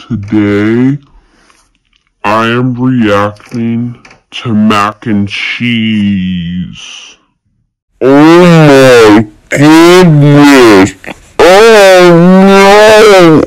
Today, I am reacting to mac and cheese. Oh my goodness! Oh no!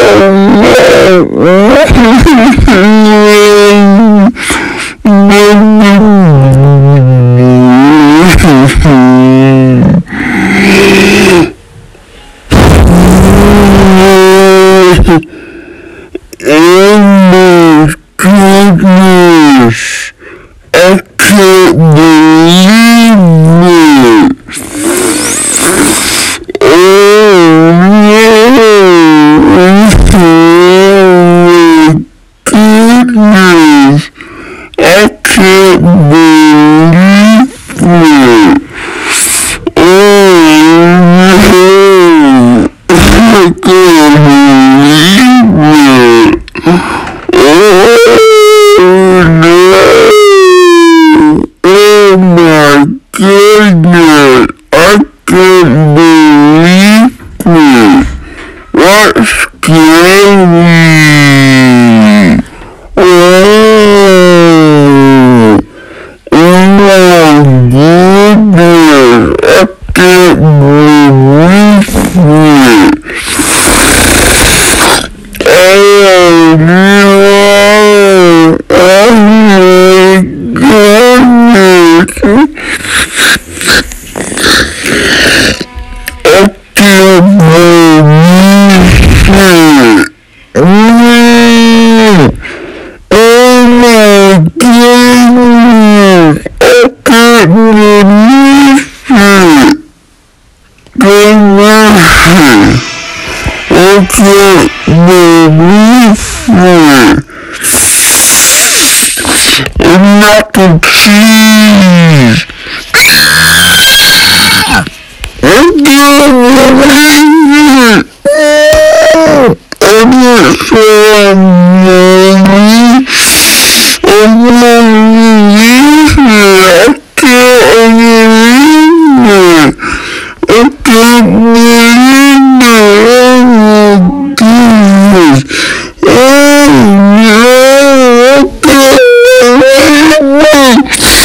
Oh my goodness! I can't believe it! Oh my goodness! I can't believe it! I can't believe it! Oh my goodness! I can't believe it! That's scary! Oh my goodness! I can't believe it! Oh no! Oh my goodness! I can't believe it! Oh my goodness! I can't believe it! Delicious! I can't believe it! And mac and cheese! I can't believe it! I'm not so lonely. I'm not believe it! I can't believe it! I can't believe it! Oh my goodness! Oh no! I can't believe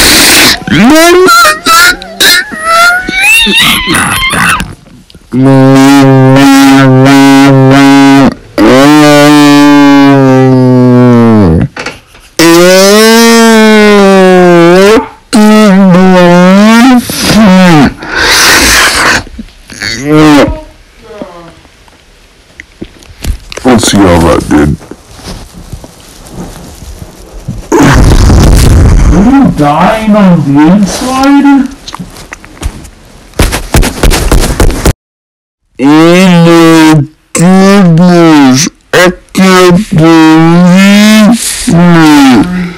Let's see how that did. Are you dying on the inside? Oh my goodness! I can't believe it!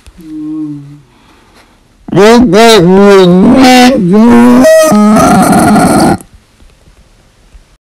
What